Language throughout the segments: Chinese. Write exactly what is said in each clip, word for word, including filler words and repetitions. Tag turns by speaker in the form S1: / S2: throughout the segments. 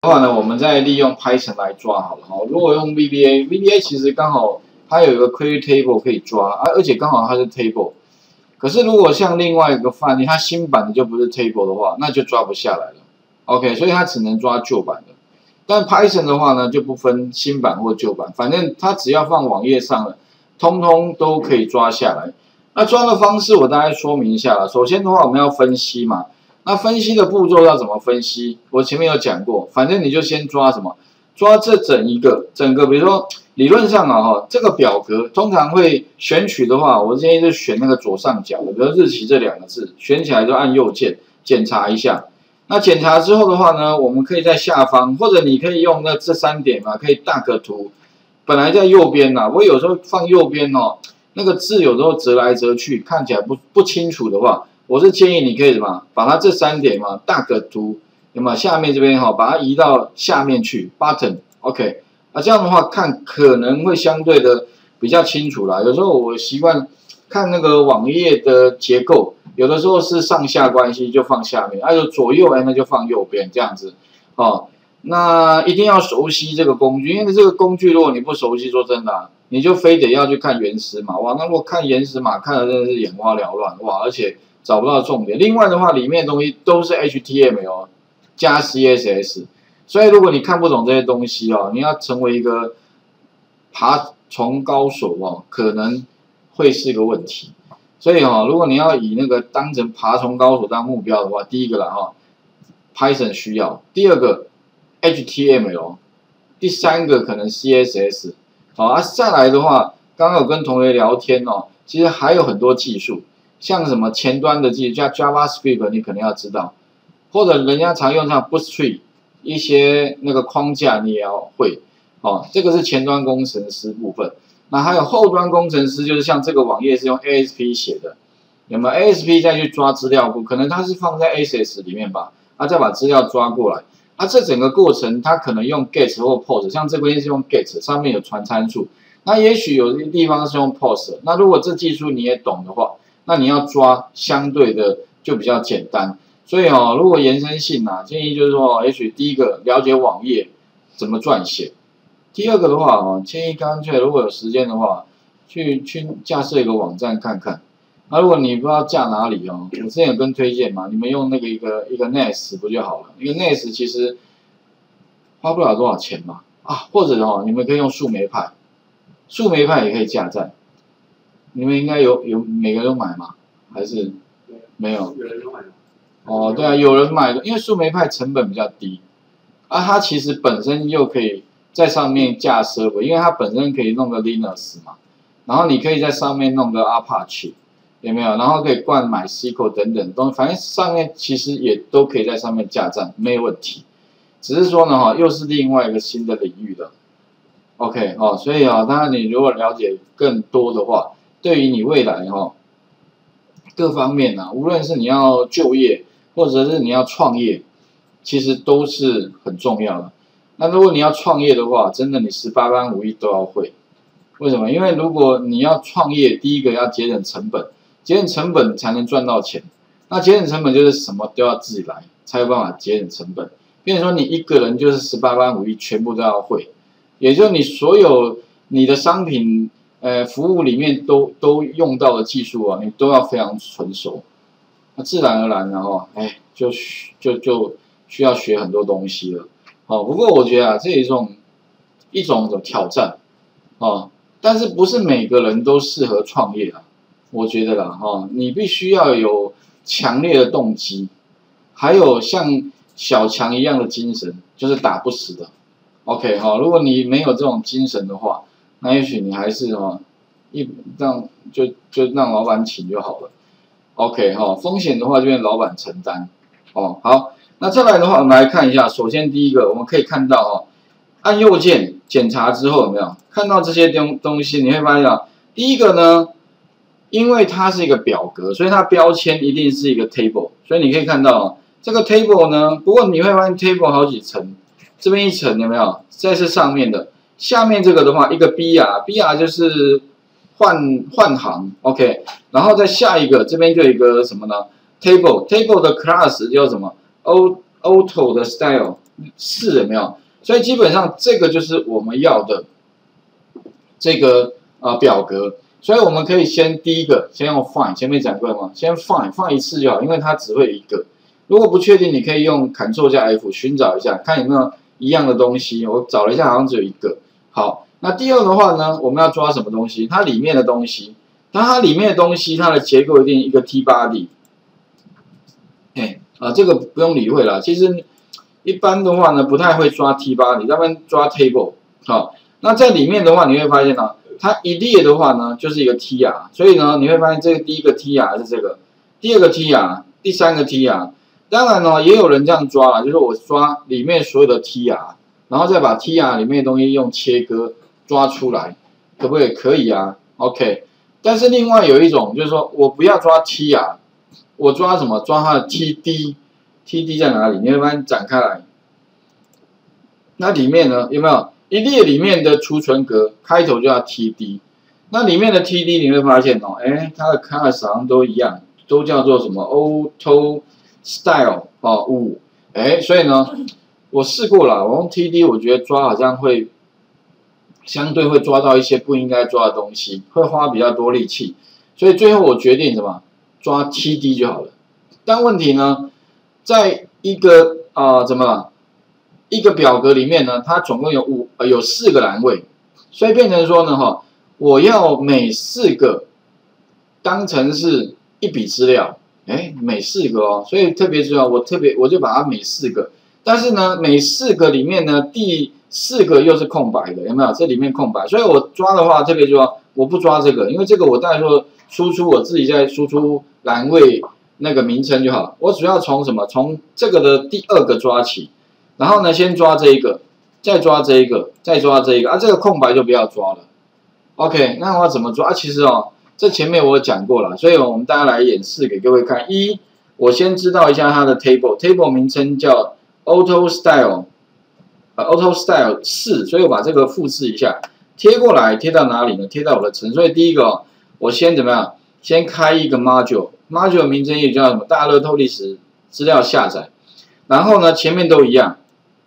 S1: 的话呢，我们再利用 Python 来抓好了哈。如果用 V B A，V B A 其实刚好它有一个 Query Table 可以抓啊，而且刚好它是 Table。可是如果像另外一个范例，它新版的就不是 Table 的话，那就抓不下来了。OK， 所以它只能抓旧版的。但 Python 的话呢，就不分新版或旧版，反正它只要放网页上了，通通都可以抓下来。那抓的方式我大概说明一下了。首先的话，我们要分析嘛。那分析的步骤要怎么分析？我前面有讲过，反正你就先抓什么，抓这整一个整个，比如说理论上啊哈，这个表格通常会选取的话，我建议是选那个左上角的，比如日期这两个字，选起来就按右键检查一下。那检查之后的话呢，我们可以在下方，或者你可以用那这三点嘛，可以大个图，本来在右边呐，我有时候放右边哦，那个字有时候折来折去，看起来不不清楚的话。我是建议你可以什么，把它这三点嘛，大个图，有没有？下面这边哈，把它移到下面去 ，button，OK， 啊，这样的话看可能会相对的比较清楚啦。有时候我习惯看那个网页的结构，有的时候是上下关系就放下面，还有左右哎那就放右边这样子，哦，那一定要熟悉这个工具，因为这个工具如果你不熟悉，说真的、啊，你就非得要去看原始码，哇，那如果看原始码看的真的是眼花缭乱，哇，而且。找不到重点。另外的话，里面的东西都是 H T M L 加 C S S， 所以如果你看不懂这些东西哦，你要成为一个爬虫高手哦，可能会是个问题。所以哦，如果你要以那个当成爬虫高手当目标的话，第一个啦哈 ，Python 需要；第二个 H T M L， 第三个可能 C S S。好啊，再来的话，刚刚有跟同学聊天哦，其实还有很多技术。像什么前端的技术，像 JavaScript 你可能要知道，或者人家常用上 Bootstrap 一些那个框架你也要会，哦，这个是前端工程师部分。那还有后端工程师，就是像这个网页是用 A S P 写的，有没有 A S P 再去抓资料库？可能它是放在 Access 里面吧，它再把资料抓过来。那这整个过程它可能用 Get 或 Post， 像这边是用 Get， 上面有传参数。那也许有些地方是用 Post。那如果这技术你也懂的话，那你要抓相对的就比较简单，所以哦，如果延伸性啊，建议就是说，也许第一个了解网页怎么撰写，第二个的话哦，建议干脆如果有时间的话，去去架设一个网站看看。那、啊、如果你不知道架哪里哦，我之前有跟推荐嘛，你们用那个一个一个 N E S 不就好了？一个 N E S 其实花不了多少钱嘛，啊，或者哦，你们可以用树莓派，树莓派也可以架站。你们应该有有每个人都买吗？还是没有？
S2: 有人都买了。
S1: 哦，对啊，有人买的，因为树莓派成本比较低，啊，它其实本身又可以在上面架 server， 因为它本身可以弄个 Linux 嘛，然后你可以在上面弄个 Apache， 有没有？然后可以灌 MySQL 等等东西，反正上面其实也都可以在上面架站，没有问题。只是说呢，哈，又是另外一个新的领域了。OK， 哦，所以啊，当然你如果了解更多的话，对于你未来哈各方面啊，无论是你要就业或者是你要创业，其实都是很重要的。那如果你要创业的话，真的你十八般武艺都要会。为什么？因为如果你要创业，第一个要节省成本，节省成本才能赚到钱。那节省成本就是什么都要自己来，才有办法节省成本。变成说你一个人就是十八般武艺全部都要会，也就是你所有你的商品。呃，服务里面都都用到的技术啊，你都要非常纯熟，那自然而然然后，哎，就就就需要学很多东西了。哦，不过我觉得啊，这一种一种的挑战，哦，但是不是每个人都适合创业啊？我觉得啦，哈、哦，你必须要有强烈的动机，还有像小强一样的精神，就是打不死的。OK， 哈、哦，如果你没有这种精神的话，那也许你还是哦，一让就就让老板请就好了 ，OK 哈、哦，风险的话就变老板承担，哦好，那再来的话我们来看一下，首先第一个我们可以看到哦，按右键检查之后有没有看到这些东东西？你会发现啊，第一个呢，因为它是一个表格，所以它标签一定是一个 table， 所以你可以看到、哦、这个 table 呢，不过你会发现 table 好几层，这边一层有没有？这是上面的。下面这个的话，一个 B R，B R 就是换换行 ，OK， 然后再下一个，这边就有一个什么呢 ？Table，Table 的 class 叫什么 ？Auto 的 style， 四有没有？所以基本上这个就是我们要的这个啊、呃、表格。所以我们可以先第一个先用 find， 前面讲过了吗？先 find find 一次就好，因为它只会一个。如果不确定，你可以用 Ctrl 加 F 寻找一下，看有没有一样的东西。我找了一下，好像只有一个。好，那第二的话呢，我们要抓什么东西？它里面的东西，那它里面的东西，它的结构一定一个 T body。哎啊，这个不用理会了。其实一般的话呢，不太会抓 T body， 他们抓 table。好，那在里面的话，你会发现呢、啊。它一列的话呢，就是一个 tr， 所以呢，你会发现这个第一个 tr 是这个，第二个 tr， 第三个 tr。当然呢，也有人这样抓啦，就是我抓里面所有的 tr， 然后再把 tr 里面的东西用切割抓出来，可不可以？可以啊 ，OK。但是另外有一种就是说我不要抓 tr， 我抓什么？抓它的 td，td 在哪里？你会发现展开来，那里面呢有没有？一列里面的储存格开头就要 T D， 那里面的 T D 你会发现哦，哎，它的 class 好像都一样，都叫做什么 auto style 哦五，哎，所以呢，我试过了，我用 T D 我觉得抓好像会相对会抓到一些不应该抓的东西，会花比较多力气，所以最后我决定什么抓 T D 就好了。但问题呢，在一个啊、呃、怎么了？一个表格里面呢，它总共有五呃有四个栏位，所以变成说呢哈，我要每四个当成是一笔资料，哎，每四个哦，所以特别重要，我特别我就把它每四个，但是呢，每四个里面呢，第四个又是空白的，有没有？这里面空白，所以我抓的话，特别说我不抓这个，因为这个我到时候输出我自己在输出栏位那个名称就好，我主要从什么？从这个的第二个抓起。然后呢，先抓这一个，再抓这一个，再抓这一个啊，这个空白就不要抓了。OK， 那我要怎么抓啊？其实哦，这前面我有讲过了，所以我们大家来演示给各位看。一，我先知道一下它的 table，table 名称叫 auto style， 呃 auto style 四，所以我把这个复制一下，贴过来，贴到哪里呢？贴到我的程。所以第一个、哦，我先怎么样？先开一个 module，module 名称也叫什么？大乐透历史资料下载。然后呢，前面都一样。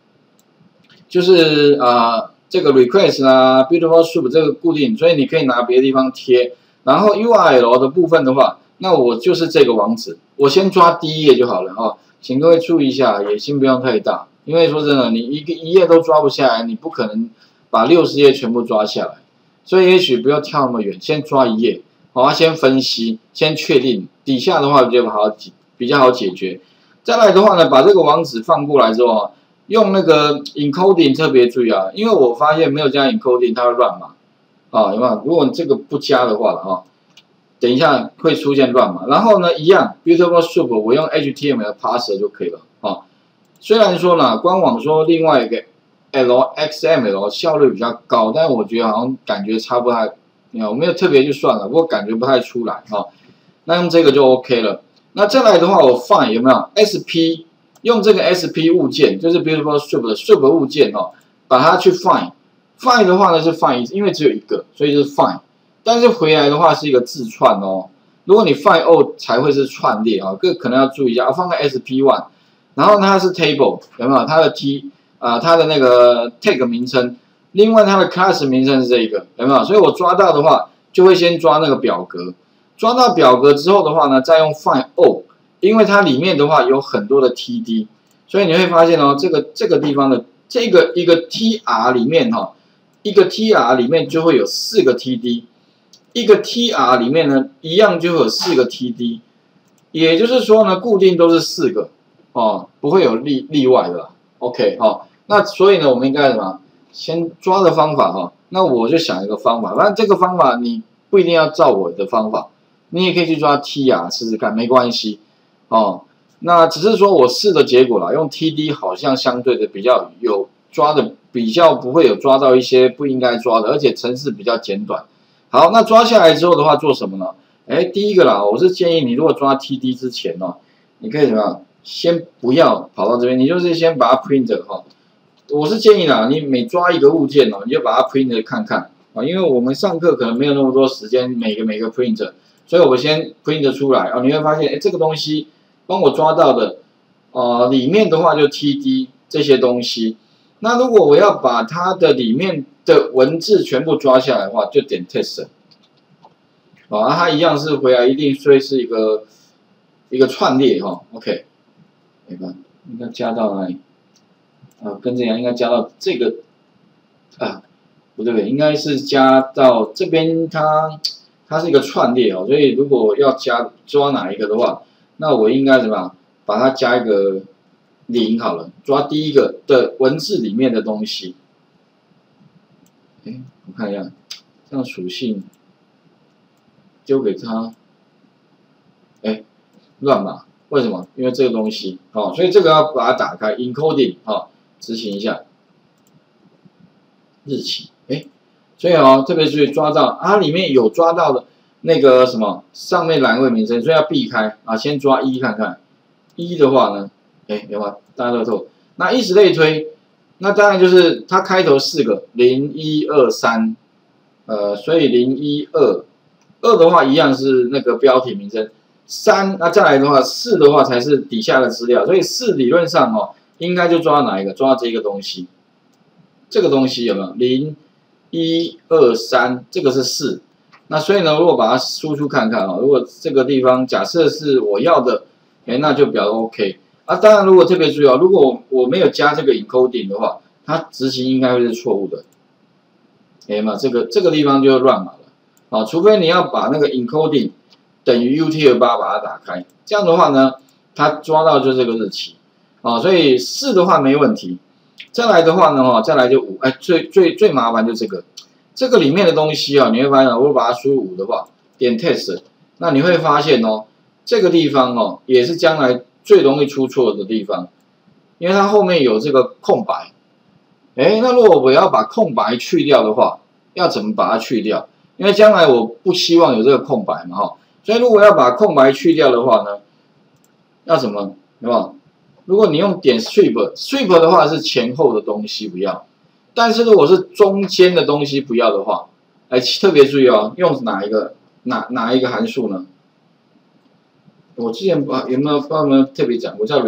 S1: 就是啊、呃，这个 request 啊 ，beautiful soup 这个固定，所以你可以拿别的地方贴。然后 U R L 的部分的话，那我就是这个网址，我先抓第一页就好了哦。请各位注意一下，野心不用太大，因为说真的，你一个一页都抓不下来，你不可能把六十页全部抓下来。所以也许不要跳那么远，先抓一页，好，先分析，先确定底下的话比较好比较好解决。再来的话呢，把这个网址放过来之后。用那个 encoding 特别注意啊，因为我发现没有加 encoding 它会乱码，啊，有没有？如果你这个不加的话了哈，等一下会出现乱码。然后呢，一样 beautiful soup 我用 H T M L parser 就可以了啊。虽然说呢，官网说另外一个 L X M L 效率比较高，但是我觉得好像感觉差不太，你看我没有特别就算了，不过感觉不太出来哈。那用这个就 OK 了。那再来的话，我 find 有没有 S P？用这个 S P 物件，就是 beautiful soup 的 soup 物件哦，把它去 find。find 的话呢是 find， 因为只有一个，所以就是 find。但是回来的话是一个字串哦。如果你 find all 才会是串列啊，这个可能要注意一下。放在 S P 一， 然后呢它是 table， 有没有？它的 T 啊、呃，它的那个 tag 名称，另外它的 class 名称是这一个，有没有？所以我抓到的话，就会先抓那个表格。抓到表格之后的话呢，再用 find all。因为它里面的话有很多的 T D， 所以你会发现哦，这个这个地方的这个一个 T R 里面哈、哦，一个 T R 里面就会有四个 T D， 一个 T R 里面呢一样就会有四个 T D， 也就是说呢，固定都是四个哦，不会有例例外的啦。OK 哈、哦，那所以呢，我们应该什么？先抓的方法哈、哦，那我就想一个方法，反正这个方法你不一定要照我的方法，你也可以去抓 T R 试试看，没关系。哦，那只是说我试的结果啦，用 T D 好像相对的比较有抓的，比较不会有抓到一些不应该抓的，而且程式比较简短。好，那抓下来之后的话，做什么呢？哎，第一个啦，我是建议你如果抓 T D 之前哦，你可以怎么样？先不要跑到这边，你就是先把它 print 哈、哦。我是建议啦，你每抓一个物件哦，你就把它 print 看看啊，因为我们上课可能没有那么多时间，每个每个 print， 所以我们先 print 出来啊，你会发现，哎，这个东西。帮我抓到的，呃，里面的话就 T D， 这些东西。那如果我要把它的里面的文字全部抓下来的话，就点 text。啊，它一样是回来一定会是一个一个串列哈、哦。OK， 你看应该加到哪里？啊，跟这样应该加到这个啊，不对不对，应该是加到这边它它是一个串列哦，所以如果要加抓哪一个的话，那我应该怎么样？把它加一个零好了，抓第一个的文字里面的东西。哎，我看一下，这样属性丢给他，哎，乱码，为什么？因为这个东西，哦，所以这个要把它打开 ，encoding， 哦，执行一下，日期，哎，所以哦，特别注意抓到，它里面有抓到的那个什么上面栏位名称，所以要避开啊，先抓一看看，一的话呢？哎，有吗？大家都透。那以此类推，那当然就是它开头四个零一二三，呃，所以零一二二的话一样是那个标题名称，三那再来的话四的话才是底下的资料，所以四理论上哦应该就抓哪一个？抓这个东西，这个东西有没有？零一二三这个是四，那所以呢，如果把它输出看看啊、哦，如果这个地方假设是我要的，哎，那就表 OK。啊，当然，如果特别注意哦，如果我没有加这个 encoding 的话，它执行应该会是错误的。哎嘛，这个这个地方就乱码了啊，除非你要把那个 encoding 等于 U T F 八把它打开，这样的话呢，它抓到就这个日期啊，所以四的话没问题。再来的话呢，哈，再来就五，哎，最最最麻烦就这个，这个里面的东西啊，你会发现，如果把它输入五的话，点 test， 那你会发现哦，这个地方哦，也是将来最容易出错的地方，因为它后面有这个空白。哎，那如果我要把空白去掉的话，要怎么把它去掉？因为将来我不希望有这个空白嘛，哈。所以如果要把空白去掉的话呢，要怎么？对吧？如果你用点 strip，strip 的话是前后的东西不要，但是如果是中间的东西不要的话，哎，特别注意哦，用哪一个哪哪一个函数呢？我之前啊有没有不知道有没有特别讲过，叫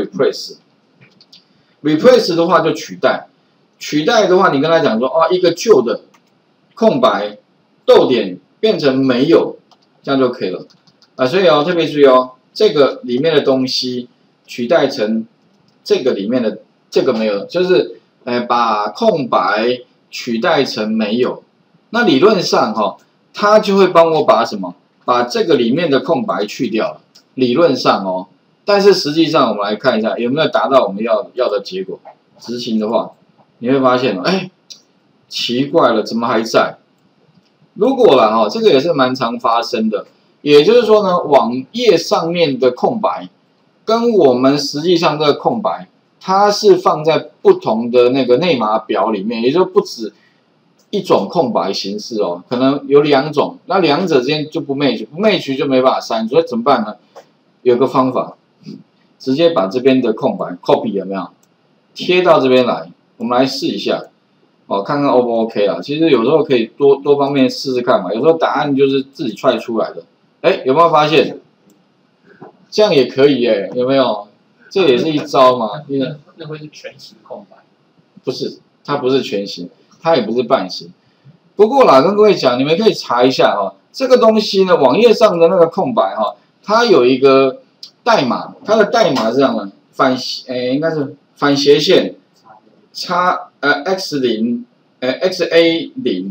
S1: replace。replace 的话就取代，取代的话你跟他讲说哦，一个旧的空白逗点变成没有，这样就可以了啊。所以哦，特别注意哦，这个里面的东西取代成这个里面的这个没有，就是呃把空白取代成没有。那理论上哈、哦，它就会帮我把什么，把这个里面的空白去掉了。理论上哦，但是实际上我们来看一下有没有达到我们要要的结果。执行的话，你会发现，哎，奇怪了，怎么还在？如果啦哈，这个也是蛮常发生的。也就是说呢，网页上面的空白跟我们实际上这个空白，它是放在不同的那个内码表里面，也就不止一种空白形式哦，可能有两种，那两者之间就不 match， 不 match 就没办法删，所以怎么办呢？有个方法，直接把这边的空白 copy 有没有贴到这边来？我们来试一下，哦，看看 O 不 OK 啦。其实有时候可以多多方面试试看嘛，有时候答案就是自己踹出来的。哎，有没有发现？这样也可以耶，有没有？这也是一招嘛。
S2: 那那会是全形空白？
S1: 不是，它不是全形，它也不是半形。不过啦，跟各位讲，你们可以查一下哈，这个东西呢，网页上的那个空白哈。它有一个代码，它的代码是这样的，反诶应该是反斜线，叉呃 x 零，呃 x a 零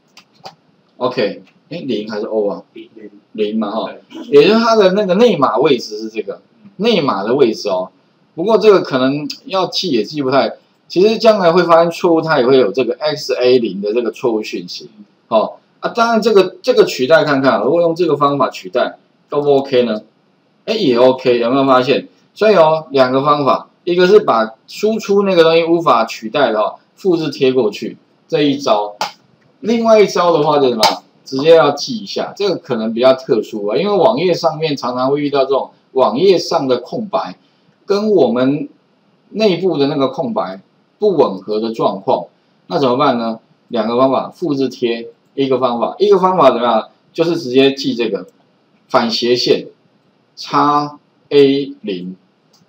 S1: ，OK， 哎零还是 O 啊？
S2: 零
S1: 零嘛哈，也就是它的那个内码位置是这个内码的位置哦。不过这个可能要记也记不太，其实将来会发现错误，它也会有这个 x a 零的这个错误讯息。好啊，当然这个这个取代看看，如果用这个方法取代。都不 OK 呢？哎，也 OK， 有没有发现？所以哦，两个方法，一个是把输出那个东西无法取代的哦，复制贴过去这一招；另外一招的话就是什么？直接要记一下，这个可能比较特殊啊，因为网页上面常常会遇到这种网页上的空白跟我们内部的那个空白不吻合的状况，那怎么办呢？两个方法，复制贴一个方法，一个方法怎么样？就是直接记这个。反斜线，叉 A 零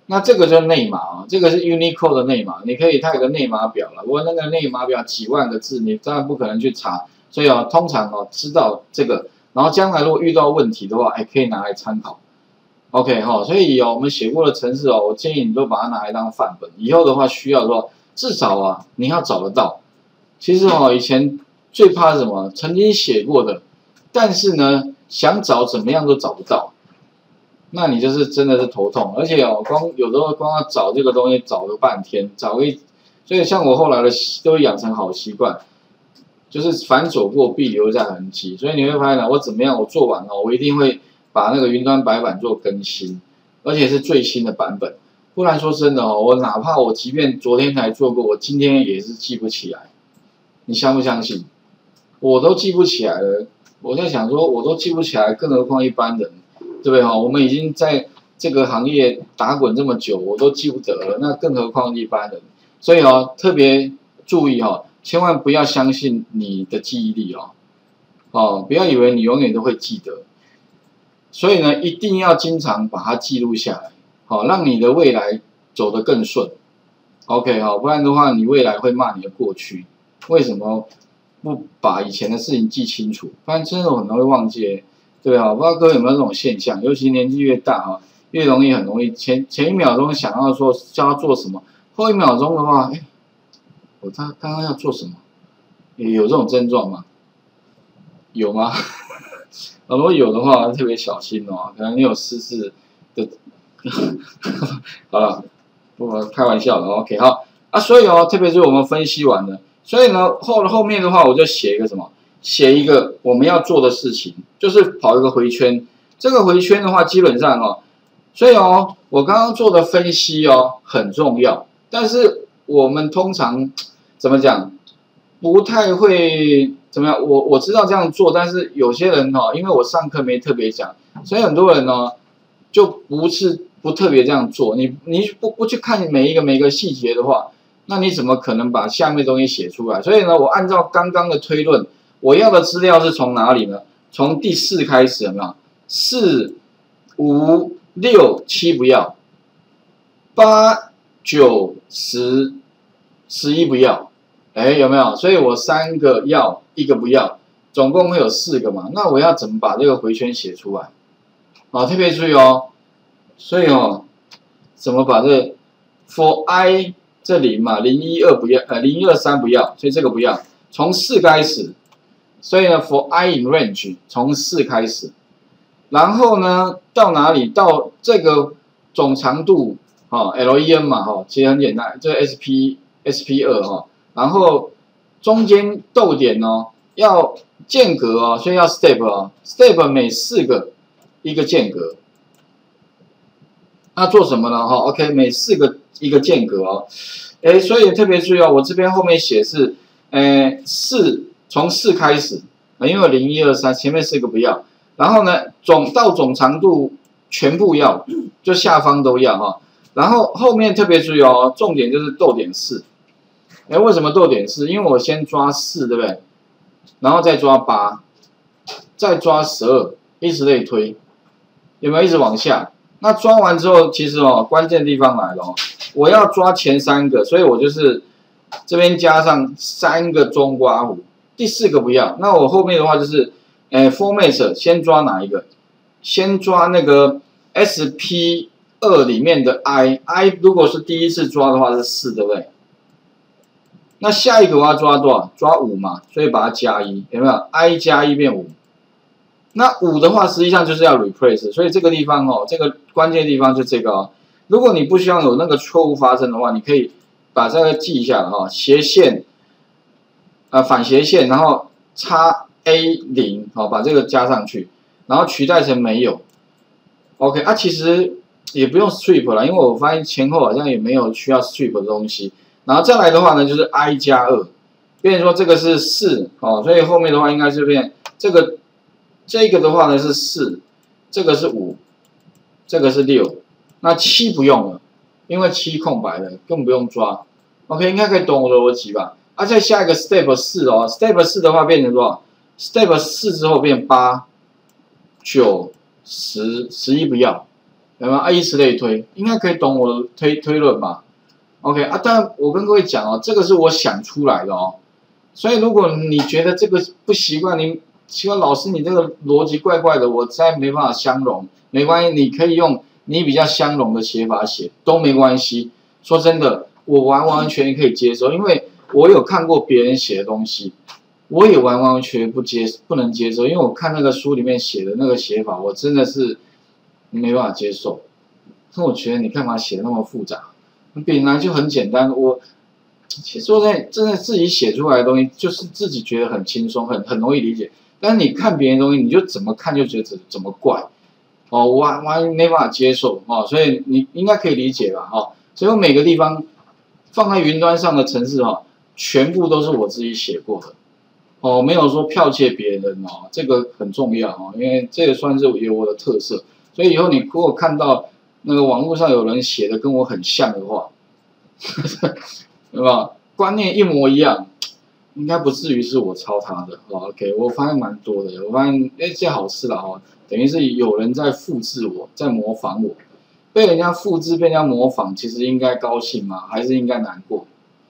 S1: 那这个就是内码啊，这个是 Unicode 的内码，你可以它有个内码表了。不过那个内码表几万个字，你当然不可能去查，所以哦，通常哦知道这个，然后将来如果遇到问题的话，哎，可以拿来参考。OK 哈、哦，所以哦，我们写过的程式哦，我建议你都把它拿来当范本，以后的话需要的话，至少啊你要找得到。其实哦，以前最怕什么？曾经写过的，但是呢，想找怎么样都找不到。那你就是真的是头痛，而且哦，光有的时候光要找这个东西找了半天，找一，所以像我后来的都养成好习惯，就是凡走过必留下痕迹。所以你会发现呢，我怎么样，我做完哦，我一定会把那个云端白板做更新，而且是最新的版本。不然说真的哦，我哪怕我即便昨天才做过，我今天也是记不起来。你相不相信？我都记不起来了。我在想说，我都记不起来，更何况一般人。对不对哈？我们已经在这个行业打滚这么久，我都记不得了，那更何况一般人。所以哦，特别注意哈，千万不要相信你的记忆力哦，哦，不要以为你永远都会记得。所以呢，一定要经常把它记录下来，好，让你的未来走得更顺。OK 哈，不然的话，你未来会骂你的过去。为什么不把以前的事情记清楚？不然真的很容易忘记。对啊，不知道各位有没有这种现象？尤其年纪越大哈，越容易很容易前前一秒钟想要说叫他做什么，后一秒钟的话，哎，我他刚刚要做什么？也有这种症状吗？有吗？如果有的话，特别小心哦，可能你有失智的。好了，不开玩笑的 ，OK 好啊，所以哦，特别是我们分析完了，所以呢后后面的话我就写一个什么？写一个我们要做的事情，就是跑一个回圈。这个回圈的话，基本上哦，所以哦，我刚刚做的分析哦很重要，但是我们通常怎么讲，不太会怎么样。我我知道这样做，但是有些人哦，因为我上课没特别讲，所以很多人呢就不是不特别这样做。你你不不去看每一个每一个细节的话，那你怎么可能把下面东西写出来？所以呢，我按照刚刚的推论。我要的资料是从哪里呢？从第四开始有没有？四、五、六、七不要，八、九、十、十一不要，哎，有没有？所以我三个要，一个不要，总共会有四个嘛？那我要怎么把这个回圈写出来？啊，特别注意哦。所以哦，怎么把这 for i 这零嘛，零一二不要，呃，零一二三不要，所以这个不要，从四开始。所以呢 ，for i in range 从四开始，然后呢到哪里？到这个总长度哦 ，len 嘛哈，其实很简单，这个 sp sp 二哈，然后中间逗点哦要间隔哦，所以要 step 哦 ，step 每四个一个间隔。那做什么呢？哈 ，OK， 每四个一个间隔哦，哎，所以特别注意哦，我这边后面写是，呃四。从四开始，因为零一二三前面四个不要，然后呢总到总长度全部要，就下方都要哈，然后后面特别注意哦，重点就是逗点四，哎，为什么逗点四？因为我先抓四，对不对？然后再抓八，再抓十二，以此类推，有没有一直往下？那抓完之后，其实哦关键地方来了哦，我要抓前三个，所以我就是这边加上三个中括弧。第四个不要，那我后面的话就是，诶 ，format 先抓哪一个？先抓那个 S P 二里面的 i，i 如果是第一次抓的话是四，对不对？那下一个我要抓多少？抓五嘛，所以把它加一，有没有 ？i 加一变五。那五的话实际上就是要 replace， 所以这个地方哦，这个关键地方就这个哦。如果你不希望有那个错误发生的话，你可以把这个记一下哈、哦，斜线。呃，反斜线，然后叉 A 零，好，把这个加上去，然后取代成没有。OK， 啊，其实也不用 strip 了，因为我发现前后好像也没有需要 strip 的东西。然后再来的话呢，就是 i 加二，变成说这个是四，哦，所以后面的话应该是变这个这个的话呢是四，这个是五，这个是六，那七不用了，因为七空白的，更不用抓。OK， 应该可以懂我的逻辑吧？啊，再下一个 step 四哦 ，step 四的话变成多少 ？step 四之后变八、九、十、十一不要， 有没有？啊，以此类推，应该可以懂我的推推论吧 ？OK 啊，但我跟各位讲哦，这个是我想出来的哦，所以如果你觉得这个不习惯，你希望老师你这个逻辑怪怪的，我实在没办法相容，没关系，你可以用你比较相容的写法写都没关系。说真的，我完完全全可以接受，因为我有看过别人写的东西，我也完完全全不接不能接受，因为我看那个书里面写的那个写法，我真的是。没办法接受，那我觉得你干嘛写那么复杂？本来就很简单。我其实说真的，真的自己写出来的东西，就是自己觉得很轻松，很很容易理解。但是你看别人的东西，你就怎么看就觉得怎怎么怪，哦，完完没办法接受哦。所以你应该可以理解吧？哦，所以我每个地方放在云端上的程式哦，全部都是我自己写过的。哦，没有说剽窃别人哦，这个很重要哦，因为这也算是有我的特色。所以以后你如果看到那个网络上有人写的跟我很像的话，对吧？观念一模一样，应该不至于是我抄他的。哦 OK， 我发现蛮多的，我发现哎，这好事了哈，等于是有人在复制我，在模仿我，被人家复制，被人家模仿，其实应该高兴吗？还是应该难过？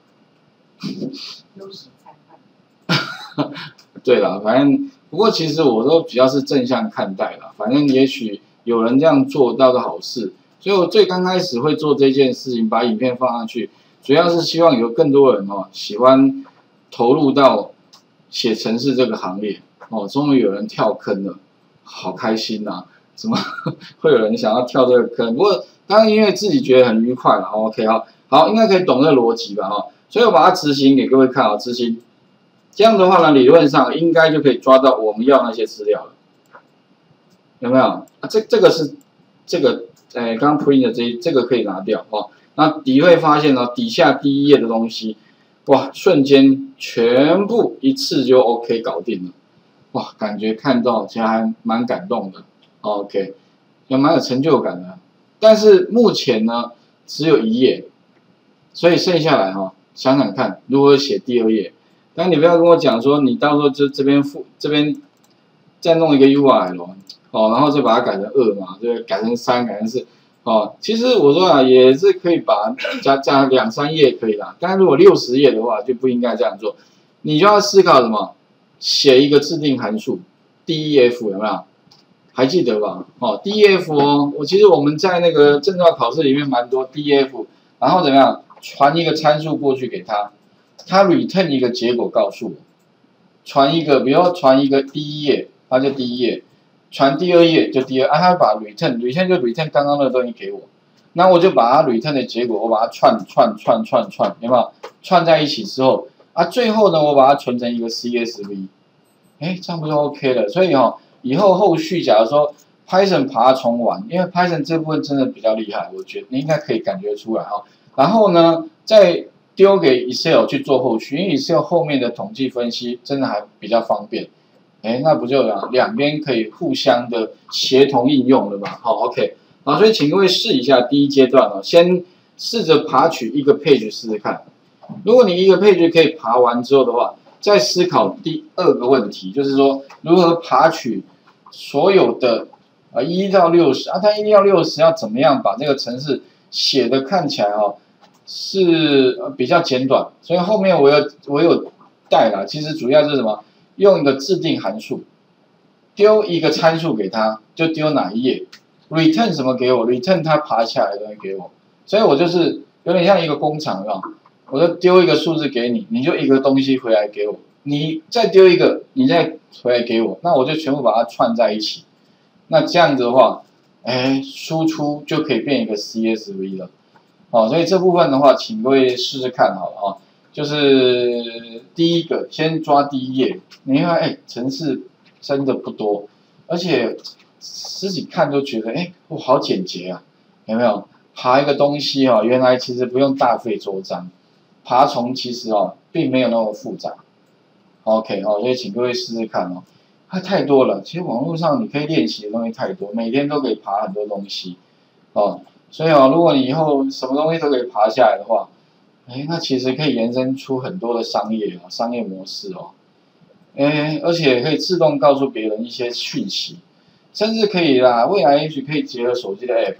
S2: 忧喜参半。
S1: 对了，反正不过其实我都比较是正向看待啦，反正也许。有人这样做到的好事，所以我最刚开始会做这件事情，把影片放上去，主要是希望有更多人哦喜欢投入到写程式这个行业哦，终于有人跳坑了，好开心呐、啊！怎么会有人想要跳这个坑？不过当然因为自己觉得很愉快了 ，OK 好，好应该可以懂这个逻辑吧哈，所以我把它执行给各位看啊，执行这样的话呢，理论上应该就可以抓到我们要那些资料了。有没有啊？这这个是这个，哎，刚刚 print 的这这个可以拿掉哦。那你会发现呢，底下第一页的东西，哇，瞬间全部一次就 OK 搞定了，哇，感觉看到其实还蛮感动的 ，OK， 也蛮有成就感的。但是目前呢，只有一页，所以剩下来哈、哦，想想看如何写第二页。但你不要跟我讲说，你到时候就这边附这边再弄一个 U R L。哦，然后再把它改成二嘛，对，改成三，改成四，哦，其实我说啊，也是可以把加加两三页可以啦，但是如果六十页的话，就不应该这样做，你就要思考什么，写一个制定函数 D E F 有没有？还记得吧？哦 ，D E F 哦，我其实我们在那个证照考试里面蛮多 D E F， 然后怎么样，传一个参数过去给他，他 return 一个结果告诉我，传一个，比如说传一个第一页，它就第一页。传第二页就第二，啊，他把 return return 就 return 刚刚那个东西给我，那我就把它 return 的结果，我把它串串串串串，有没有？串在一起之后，啊，最后呢，我把它存成一个 C S V， 哎，这样不就 OK 了？所以哈、哦，以后后续假如说 Python 爬虫玩，因为 Python 这部分真的比较厉害，我觉得你应该可以感觉出来哈、哦。然后呢，再丢给 Excel 去做后续，因为 Excel 后面的统计分析真的还比较方便。哎，那不就两两边可以互相的协同应用了吗？好 ，OK， 好，所以请各位试一下第一阶段哦，先试着爬取一个 page 试试看。如果你一个 page 可以爬完之后的话，再思考第二个问题，就是说如何爬取所有的呃一到六十啊，它一到六十要怎么样把这个程式写的看起来哦是呃比较简短，所以后面我有我有带啦，其实主要是什么？用一个制定函数，丢一个参数给他，就丢哪一页 ，return 什么给我 ，return 它爬下来的东西给我，所以我就是有点像一个工厂啊，我就丢一个数字给你，你就一个东西回来给我，你再丢一个，你再回来给我，那我就全部把它串在一起，那这样子的话，哎，输出就可以变一个 C S V 了，哦，所以这部分的话，请各位试试看好了啊。就是第一个，先抓第一页，你看，哎，程式真的不多，而且自己看都觉得，哎，哇，好简洁啊，有没有？爬一个东西哦，原来其实不用大费周章，爬虫其实哦，并没有那么复杂。OK 哦，所以请各位试试看哦，它太多了，其实网络上你可以练习的东西太多，每天都可以爬很多东西，哦，所以哦，如果你以后什么东西都可以爬下来的话，哎，那其实可以延伸出很多的商业哦，商业模式哦，哎，而且可以自动告诉别人一些讯息，甚至可以啦，未来也许可以结合手机的 app，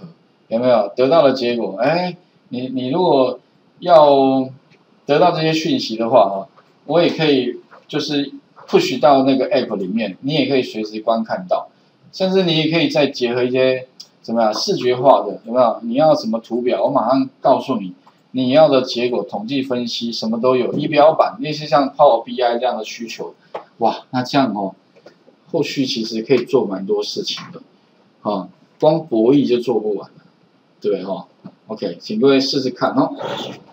S1: 有没有得到的结果？哎，你你如果要得到这些讯息的话啊，我也可以就是 push 到那个 app 里面，你也可以随时观看到，甚至你也可以再结合一些怎么样视觉化的，有没有？你要什么图表，我马上告诉你。你要的结果，统计分析什么都有，仪表板类似像 Power B I 这样的需求，哇，那这样哦，后续其实可以做蛮多事情的，啊，光博弈就做不完了，对不对哈 ？OK，请各位试试看哦。